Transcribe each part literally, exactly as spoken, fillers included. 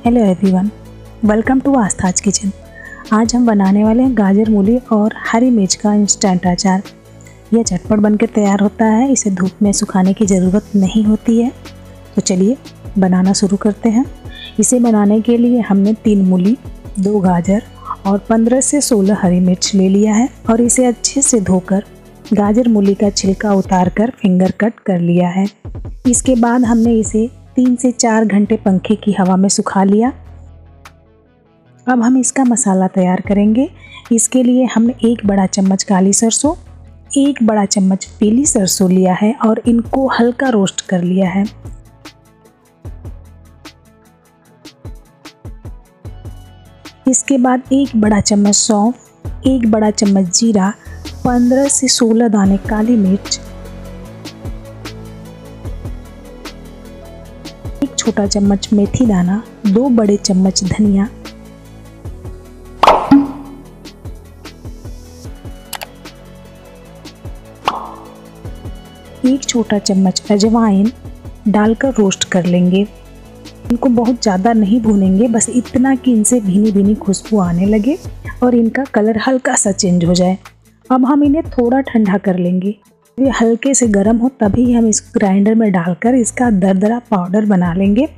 Hello everyone, welcome to Aastha's kitchen. आज हम बनाने वाले हैं गाजर मूली और हरी मिर्च का इंस्टेंट अचार। यह झटपट बनकर तैयार होता है, इसे धूप में सुखाने की ज़रूरत नहीं होती है। तो चलिए बनाना शुरू करते हैं। इसे बनाने के लिए हमने तीन मूली, दो गाजर और पंद्रह से सोलह हरी मिर्च ले लिया है और इसे अच्छे से धोकर गाजर मूली का छिलका उतार कर फिंगर कट कर लिया है। इसके बाद हमने इसे तीन से चार घंटे पंखे की हवा में सुखा लिया। अब हम इसका मसाला तैयार करेंगे। इसके लिए हमने एक बड़ा चम्मच काली सरसों, एक बड़ा चम्मच पीली सरसों लिया है और इनको हल्का रोस्ट कर लिया है। इसके बाद एक बड़ा चम्मच सौंफ, एक बड़ा चम्मच जीरा, पंद्रह से सोलह दाने काली मिर्च, एक छोटा चम्मच मेथी दाना, दो बड़े चम्मच धनिया, एक छोटा चम्मच अजवाइन डालकर रोस्ट कर लेंगे। इनको बहुत ज़्यादा नहीं भूनेंगे, बस इतना कि इनसे भीनी भीनी खुशबू आने लगे और इनका कलर हल्का सा चेंज हो जाए। अब हम इन्हें थोड़ा ठंडा कर लेंगे। ये हल्के से गर्म हो तभी हम इस ग्राइंडर में डालकर इसका दरदरा पाउडर बना लेंगे।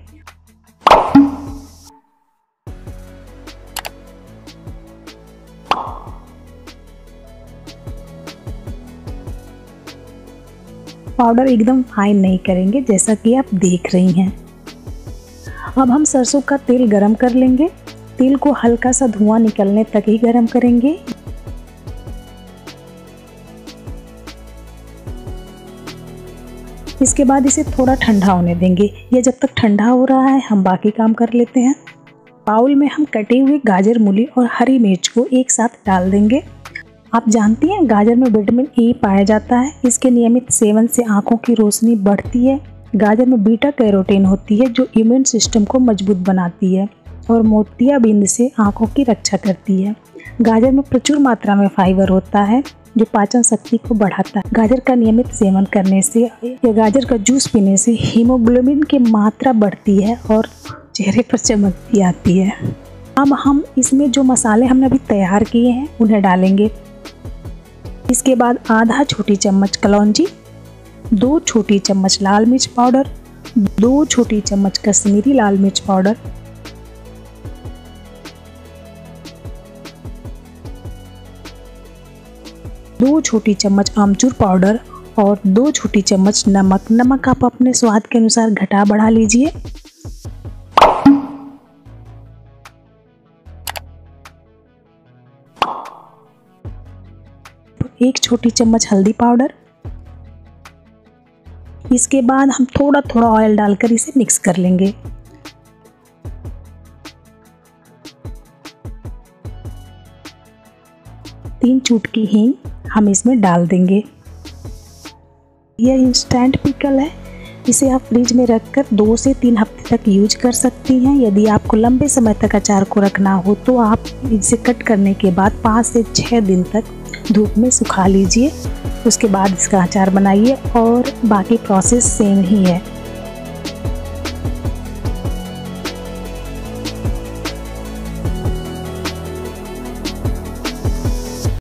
पाउडर एकदम फाइन नहीं करेंगे, जैसा कि आप देख रही हैं। अब हम सरसों का तेल गरम कर लेंगे। तेल को हल्का सा धुआं निकलने तक ही गरम करेंगे। इसके बाद इसे थोड़ा ठंडा होने देंगे। यह जब तक ठंडा हो रहा है हम बाकी काम कर लेते हैं। बाउल में हम कटे हुए गाजर, मूली और हरी मिर्च को एक साथ डाल देंगे। आप जानती हैं गाजर में विटामिन ए पाया जाता है। इसके नियमित सेवन से आंखों की रोशनी बढ़ती है। गाजर में बीटा कैरोटीन होती है जो इम्यून सिस्टम को मजबूत बनाती है और मोतियाबिंद से आंखों की रक्षा करती है। गाजर में प्रचुर मात्रा में फाइबर होता है जो पाचन शक्ति को बढ़ाता है। गाजर का नियमित सेवन करने से या गाजर का जूस पीने से हीमोग्लोबिन की मात्रा बढ़ती है और चेहरे पर चमक भी आती है। अब हम इसमें जो मसाले हमने अभी तैयार किए हैं उन्हें डालेंगे। इसके बाद आधा छोटी चम्मच कलौंजी, दो छोटी चम्मच लाल मिर्च पाउडर, दो छोटी चम्मच कश्मीरी लाल मिर्च पाउडर, दो छोटी चम्मच आमचूर पाउडर और दो छोटी चम्मच नमक। नमक आप अपने स्वाद के अनुसार घटा बढ़ा लीजिए। एक छोटी चम्मच हल्दी पाउडर। इसके बाद हम थोड़ा थोड़ा ऑयल डालकर इसे मिक्स कर लेंगे। तीन चुटकी हींग हम इसमें डाल देंगे। यह इंस्टेंट पिकल है, इसे आप फ्रिज में रखकर दो से तीन हफ्ते तक यूज कर सकती हैं। यदि आपको लंबे समय तक अचार को रखना हो तो आप इसे कट करने के बाद पाँच से छः दिन तक धूप में सुखा लीजिए। उसके बाद इसका अचार बनाइए और बाकी प्रोसेस सेम ही है।